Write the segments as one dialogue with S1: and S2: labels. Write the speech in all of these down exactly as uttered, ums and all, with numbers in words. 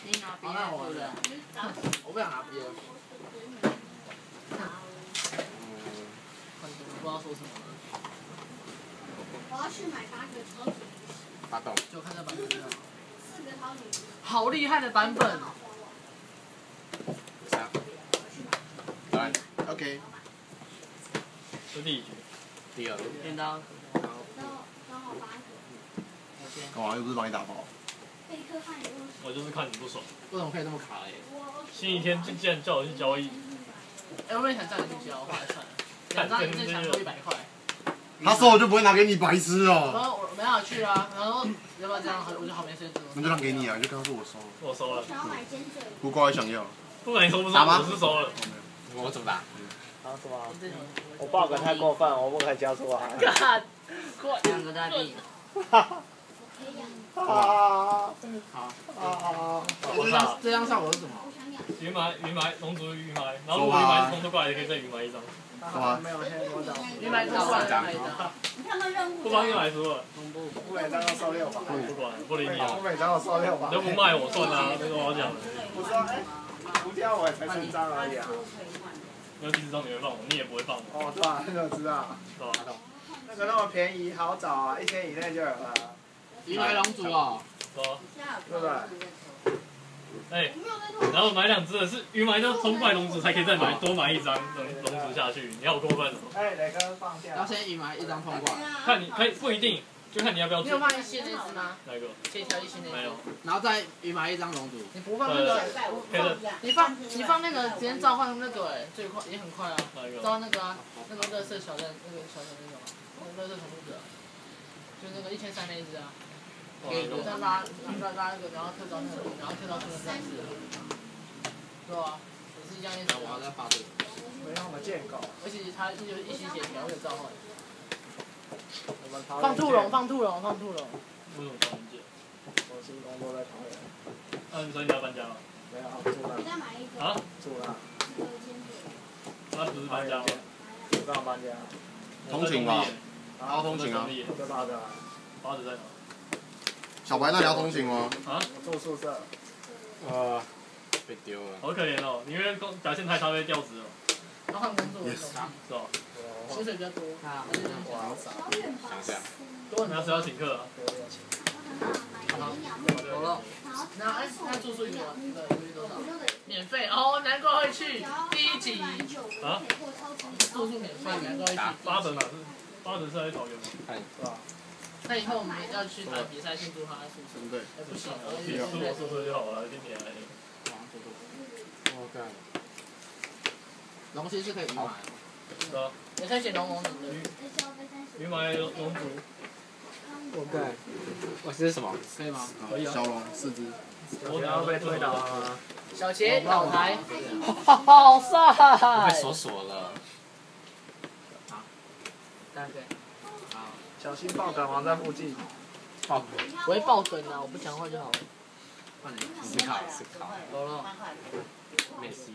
S1: 你拿 B，
S2: 那我的，我不想拿 B 了。很多不知道说什么了。
S3: 我要去买八个超级。
S4: 发动。
S2: 就看这版本就好。
S3: 四个超级。
S2: 好厉害的版本。
S4: 三。来 ，OK。
S5: 这第一局。
S4: 第二。
S2: 镰刀。
S3: 刚刚好八个。
S4: 干嘛？又不是帮你打包。
S3: 贝克汉有。
S5: 我就是看你不爽。
S2: 为什么可以这么卡嘞？
S5: 星期天竟然叫我去交易。
S2: 哎，我本来想叫你去交，后来算了。两张一正强多一百块。
S4: 他说我就不会拿给你，白痴哦。
S2: 然后我没法去啊，然后要不要这样？我就好没时间做。
S4: 那就让给你啊，你就跟他说我收了。
S5: 我收了。
S3: 想要买尖嘴。
S4: 苦瓜也想要。
S5: 不管你收不收，我是收了。
S4: 我怎么打？
S6: 啊什么？我爆梗太过分，我不可以交出来。
S1: 两个大地。
S6: 哈哈。啊！
S2: 好。
S6: 啊！
S2: 这张这张效果是什么？
S5: 鱼埋鱼埋龙族鱼埋，然后如果鱼埋冲出过来，也可以再鱼埋一张。
S2: 哇，没有，现在我找。鱼埋冲过来一张。
S3: 你看到任务。
S5: 不帮鱼埋输了。
S6: 我每张都收六把。
S5: 不管，不理你啊。
S6: 我每张都收六把。
S5: 你都不卖我算啊，这个我讲的。
S6: 我说哎，胡椒我才三张而已啊。
S5: 那第四张你会放我，你也不会放我。
S6: 哦，对啊，那个知道。
S5: 是吧？
S6: 那个那么便宜，好找啊，一天以内就有了。
S2: 鱼埋龙族哦。
S5: 是吧？
S6: 对不对？
S5: 哎，然后买两只的是鱼埋就冲怪龙族才可以再买多买一张龙龙族下去，你好过分哦！
S6: 哎，磊哥放假。
S2: 要先鱼埋一张通过。
S5: 看你可以不一定，就看你要不要做。
S2: 你有放一星那只吗？
S5: 哪一个？
S2: 切条一星那只。
S5: 没有。
S2: 然后再鱼埋一张龙族。你不放那个？你放你放那个直接召唤那个哎，最快也很快啊。
S5: 哪一个？
S2: 召唤那个啊，那个乐色小人，那个小人那种，那个乐色宠物者，就那个一千三那一只啊。给再拉拉拉那个，然后特招那个，然后特招出了三只。对啊，也是一样意思。我要再发这个。
S6: 没让我们见狗。
S2: 而且它一一起协调，有召唤。
S6: 我们桃园
S2: 放兔笼，放兔笼，放兔笼。
S5: 为什么桃园见？
S6: 我新工作在桃园。
S5: 嗯，所以你要搬家了？
S6: 没有，住了。
S5: 啊？
S6: 住了。
S5: 那不是搬家吗？
S6: 不让搬家。
S4: 通勤吧。然后通勤啊。
S6: 我在八德。
S5: 八德在哪？
S4: 小白，那你要通勤吗？
S5: 啊？
S6: 我住宿舍。
S4: 呃，被丢了。
S5: 好可怜哦，你因为表现太差被调职了。
S2: 要换工作，
S5: 是吧？
S2: 薪水比较多，
S1: 啊，
S6: 我好少。
S4: 想一下。
S5: 多，你要是要请客啊？
S2: 有了。那哎，那住宿一个那个一个月多少？免费哦，难怪会去第一集。
S5: 啊？
S2: 住宿免费，难怪会去。
S5: 八德哪是？八德是在桃园吗？
S6: 是吧？
S2: 那以后我们要去打比赛庆祝他的宿舍。
S4: 对。
S2: 哎，不行，
S5: 你住我宿舍就好了，今年来。
S4: 我干。
S2: 龙溪是可以鱼埋。
S5: 是啊。
S2: 也可以选龙龙的。
S5: 鱼埋龙族。
S1: 我干。我这是什么？
S2: 可以吗？
S5: 可以啊。
S4: 小龙四只。
S6: 我要被推倒了。
S2: 小杰倒台。
S1: 好帅！
S4: 被锁锁了。
S2: 好。大概。好。
S6: 小心爆梗王在附近。
S4: 爆梗。
S2: 不会爆梗啊，我不讲话就好了。
S4: 思考思考。
S2: 有了。
S4: 美西。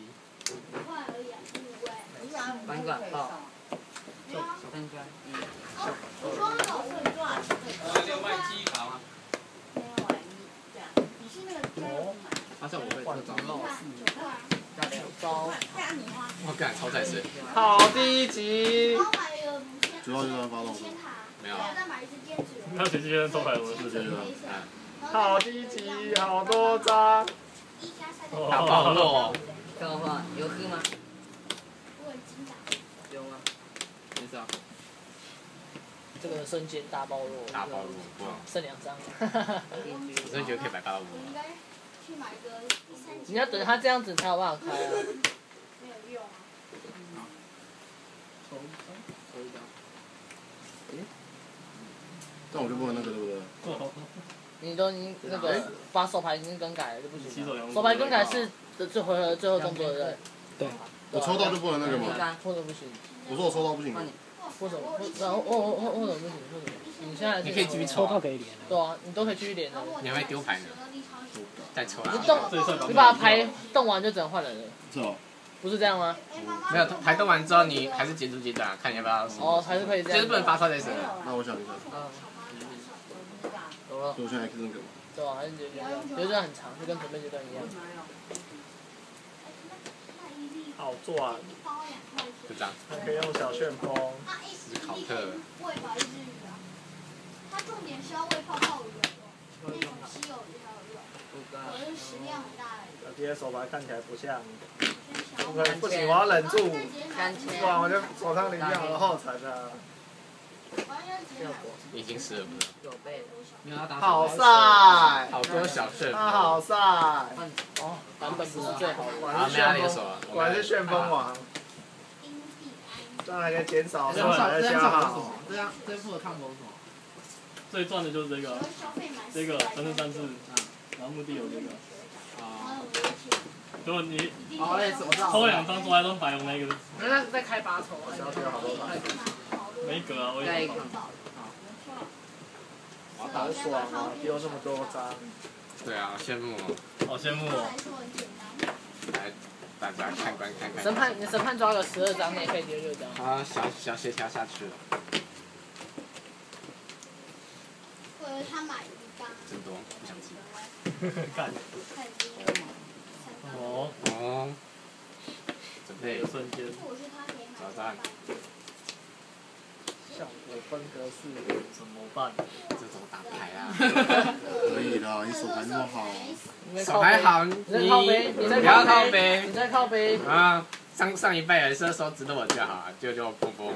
S1: 翻管爆。翻管。
S3: 我说那种会转。
S4: 那就卖记忆卡吗？
S3: 没有哎，你这样，你是那个专买。
S4: 他像我会这招。
S2: 加两招。
S4: 我干，超再生。
S6: 好低级。
S4: 主要就是发动。没有。
S5: 那谁今天抽牌我是谁的？
S6: 好低级，好多张。
S4: 打爆落。
S1: 干嘛话？有喝吗？有吗？
S4: 没事啊。
S2: 这个瞬间大爆落。
S4: 大爆落，哇！
S2: 剩两张。
S4: 我真的觉得可以摆八到五。
S2: 你要等他这样子才有办法开啊。
S3: 没有用啊。
S2: 抽一张，抽一张。
S4: 但我就不能那个，对不对？
S2: 你都已经那个把手牌已经更改了就不行了。手
S5: 牌
S2: 更改是的最回合最后动作的。
S1: 对。
S4: 我抽到就不能那个吗？
S2: 或者不行。
S4: 我说我抽到不行。
S2: 或者或然后或或或者不行，或者你现在
S4: 你可以继续抽。
S1: 抽到可以连。
S2: 对啊，你都可以继续连的。
S4: 你还会丢牌呢？再抽啊！
S2: 你动，你把牌动完就只能换人了。
S4: 是哦。
S2: 不是这样吗？
S4: 没有，牌动完之后你还是结束阶段，看你要不要。
S2: 哦，还是可以这样。
S4: 就是不能发出来再生。那我想一下。
S2: 嗯。有了。
S4: 所以我现在 X 那个。
S2: 对啊，还是阶段，阶段很长，就跟准备阶段一样。
S6: 好赚，
S4: 就这样。
S6: 还可以用小旋风。
S4: 思考特。
S3: 喂饱一只鱼啊，它重点是要喂泡泡鱼的，那种稀有的条鱼，可是食量很大的鱼。
S6: 小弟的手牌看起来不像，不
S3: 不
S6: 可不行，我要忍住，
S1: 三千
S6: 不然我就手上淋掉了后尘啊。
S4: 你已经死了不是？
S1: 有备的，
S2: 没有要打
S6: 好晒，
S4: 好多小旋
S6: 他好晒，
S2: 哦，版本不是最好的。
S6: 果
S4: 好，没
S6: 然是旋
S4: 他联手了。
S6: 风，果然是旋风王，这样还可以减少手
S2: 这样少，这
S6: 牌的消耗
S2: 样少是什么。？这样这副的 combo 是什么？
S5: 最赚的就是这个，这个三四三四，然后目的有这个。
S2: 啊，
S5: 如果你
S2: 哦，类似我知道。
S5: 抽两张抓一张白龙那个，
S2: 那他是在开八抽啊。
S6: 小弟有好多牌，
S5: 没格啊，我
S1: 再一个
S5: 也不看。
S6: 好爽啊，丢这么多张。
S4: 对啊，羡慕哦。
S5: 好羡慕哦。
S4: 来，大家看观看看。
S2: 审判，你审判抓个十二张，你也可以丢六张。
S4: 啊，小小协调下去了。
S3: 或者他买鱼缸，
S4: 真多，不想吃。
S5: 干。哦，
S4: 哦。准备
S5: 那个瞬间。
S4: 挑战。
S6: 效果分格式
S5: 怎么办？
S4: 这怎么打牌啊？
S7: 可以的，你手牌那么好。
S4: 手还好，你
S2: 你在靠背，你在
S4: 不要靠
S2: 靠
S4: 背
S2: 你在靠背。
S4: 啊！上上一辈也是手指头我就好，就就蹦蹦。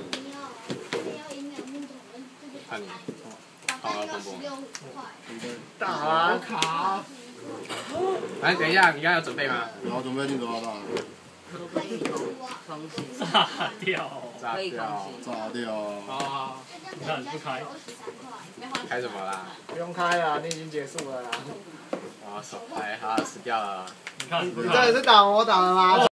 S4: 看你，好啊，蹦蹦。
S6: 大啊！
S2: 卡。
S4: 哎，等一下，你刚刚有准备吗？
S7: 然后准备进多少大？
S1: 空心，
S5: 炸掉。
S4: 炸
S1: 可以空
S4: 掉。
S1: 心。
S7: 炸掉。
S2: 啊。
S5: 你看不开。
S4: 开什么啦？
S6: 不用开了，你已经结束了啦。
S4: 哦，手牌好死掉了。
S5: 你看，
S6: 你这里是挡我挡的吗？